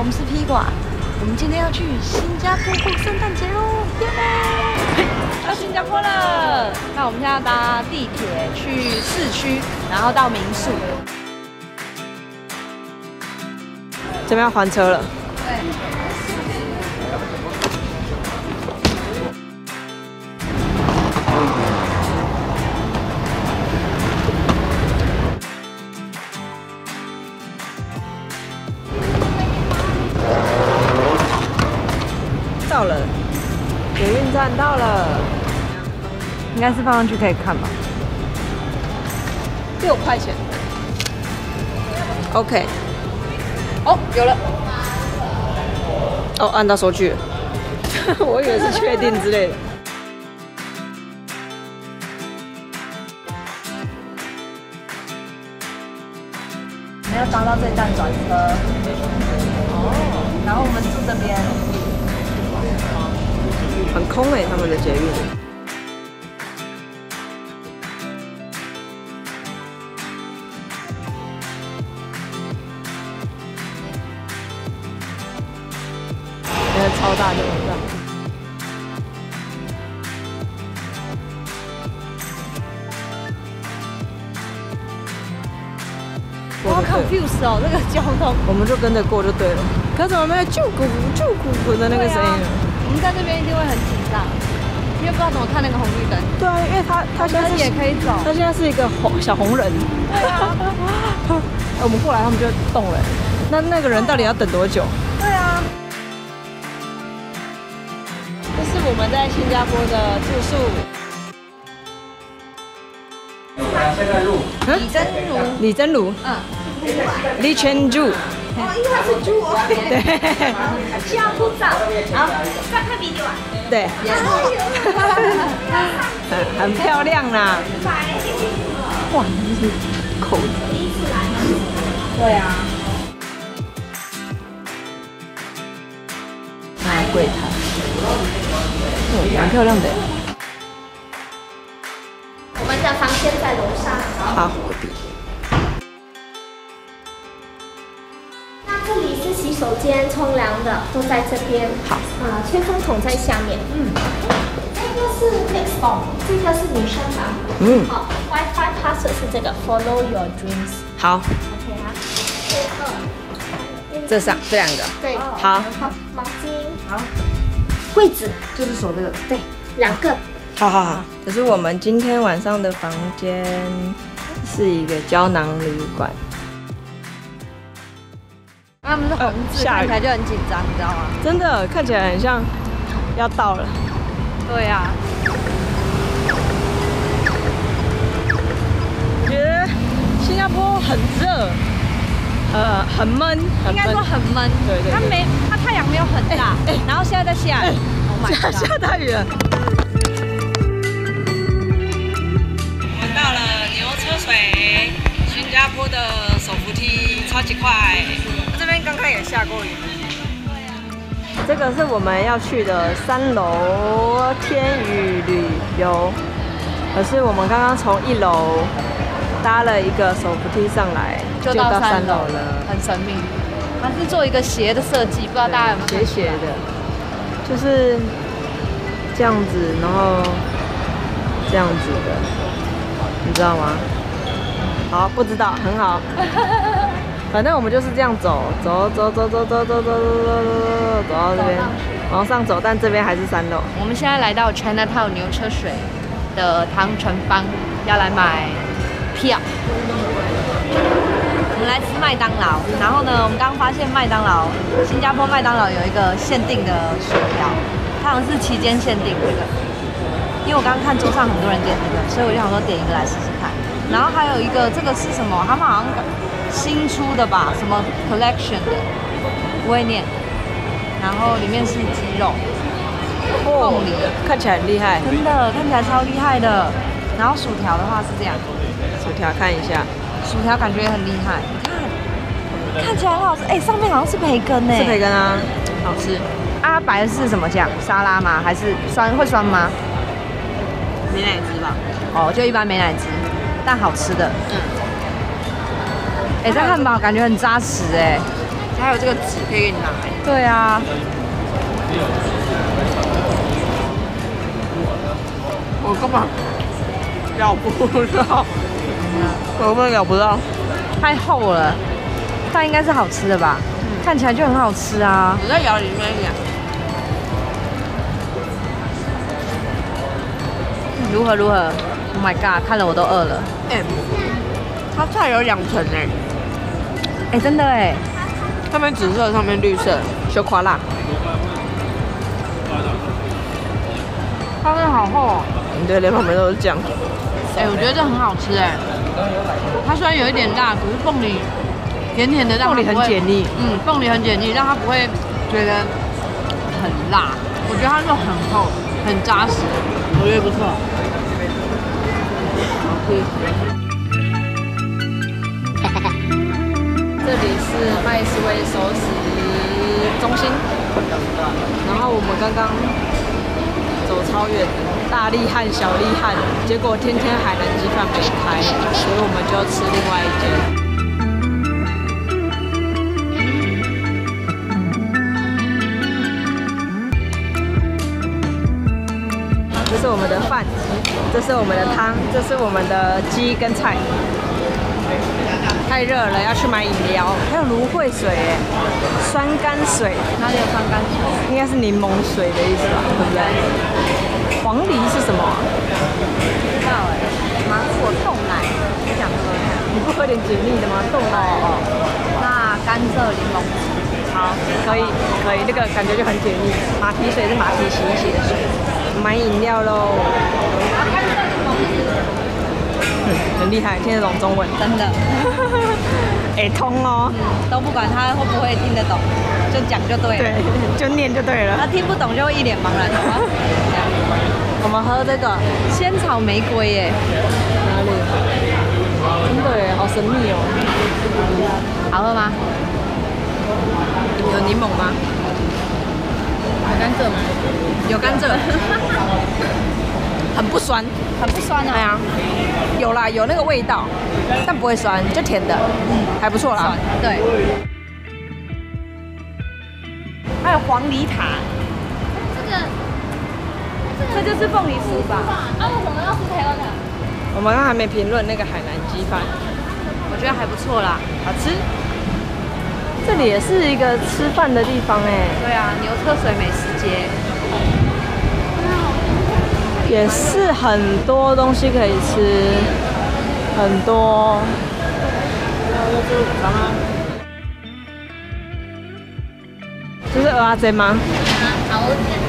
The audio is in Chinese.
们是披挂，我们今天要去新加坡过圣诞节喽！耶！到新加坡了。那我们现在要搭地铁去市区，然后到民宿。 这边要还车了。 对。 到了，捷运站到了， 应该是放上去可以看吧。6块钱。 OK。 哦，有了。 哦，按到收据了。我以为是确定之类的。 我们要搭到这站转车。哦。然后我们住这边。 很空哎，他们的捷运。那个超大的网站。 我好 confused 哦，这个交通。 我们就跟着过就对了。可是怎么没有啾咕咕的那个声音？ 我们在这边一定会很紧张，因为不知道怎么看那个红绿灯。 对啊，因为他现在也可以走， 他现在是一个小红人。 对啊。 我们过来，他们就动了。那个人到底要等多久？ 对啊。 这是我们在新加坡的住宿。李真如。李全柱。 哦，因为他是猪哦。 对。 需要护照。好，再看video啊。 对。很漂亮啦。哇，这是口子。 第一次来吗？对啊。 柜台。蛮漂亮的。 我们的房间在楼上。 好。 这里是洗手间、冲凉的，都在这边。好，吹风筒在下面。这个是 mix room， 这个是女生房。好 ，WiFi pass 是这个 Follow Your Dreams。 好。 OK 啊。 这两个。 对。 好。 毛巾。好。柜子。 就是锁这个。 对，2个。 好。可是我们今天晚上的房间是一个胶囊旅馆。 他们是红字，看起来就很紧张，你知道吗？ 真的看起来很像要到了。 对呀。 觉得新加坡很热，很闷， 应该说很闷。 对。 它太阳没有很大，然后现在在下雨。 下大雨了。我们到了牛车水，新加坡的手扶梯超级快。 这边刚刚也下过雨。这个是我们要去的3楼天宇旅游，可是我们刚刚从1楼搭了一个手扶梯上来， 就到3楼了， 很神秘。它是做一个斜的设计，不知道大家有没有斜的，就是这样子，然后这样子的，你知道吗？好，不知道，很好。反正我们就是这样走到这边，往上走，但这边还是3楼。 我们现在来到 Chinatown 牛车水的汤臣坊，要来买票。我们来吃麦当劳，然后呢，我们刚发现新加坡麦当劳有一个限定的薯条，它好像是期间限定这个。因为我刚刚看桌上很多人点这个，所以我就想说点一个来试试看。然后还有一个，这个是什么？他们好像新出的吧，什么 collection 的，不会念。然后里面是鸡肉、凤梨， 看起来很厉害， 真的看起来超厉害的。然后薯条的话是这样， 薯条看一下， 薯条感觉也很厉害，你看起来很好吃。哎，上面好像是培根呢， 是培根啊，好吃。 啊，白的是什么酱？沙拉吗？还是会酸吗？ 美乃滋吧。 哦，就一般美乃滋。但好吃的。哎，这汉堡感觉很扎实哎。 还有这个纸可以给你拿。 对啊。 我根本咬不到，我根本咬不到， 太厚了。但应该是好吃的吧？看起来就很好吃啊。 我在咬里面一点。 如何？Oh my god！ 看了我都饿了。 它菜有2层真的哎， 上面紫色，上面绿色，小夸辣。 它真的好厚哦。 对，连旁边都是酱。 我觉得这很好吃哎。它虽然有一点辣，可是凤梨甜甜的，让凤梨很解腻。 凤梨很解腻，让它不会觉得很辣。我觉得它肉很厚，很扎实，我觉得不错。好吃。 这里是麦斯威熟食中心，然后我们刚刚走超远，大力汉、小力汉，结果天天海南鸡饭没开，所以我们就吃另外一间。这是我们的饭，这是我们的汤，这是我们的鸡跟菜。太热了，要去买饮料。还有芦荟水耶，酸甘水。 哪里有酸甘水？ 应该是柠檬水的意思吧，对不对？黄梨是什么？ 不知道芒果冻奶，我想喝看。 你不喝点解腻的吗？冻奶。 那甘蔗柠檬汁。 好，可以，那个感觉就很解腻。马蹄水是马蹄洗一洗的水。买饮料喽。 甘蔗柠檬汁。 很厉害，听得懂中文， 真的。 通哦。 都不管他会不会听得懂，就讲就对了。 对，就念就对了。 他听不懂就会一脸茫然。 我们喝这个仙草玫瑰耶。 哪里？真的耶，好神秘哦。 好喝吗？ 有柠檬吗？ 有甘蔗吗？ 有甘蔗。很不酸， 很不酸啊。 对啊，有啦，有那个味道，但不会酸，就甜的，还不错啦。 对。 还有黄梨塔，这就是凤梨酥吧？ 为什么要吃培根的？ 我们刚还没评论那个海南鸡饭， 我觉得还不错啦， 好吃。这里也是一个吃饭的地方哎。 对啊，牛车水美食街。 也是很多东西可以吃，很多。这是蚵仔煎吗？ 蚵仔煎。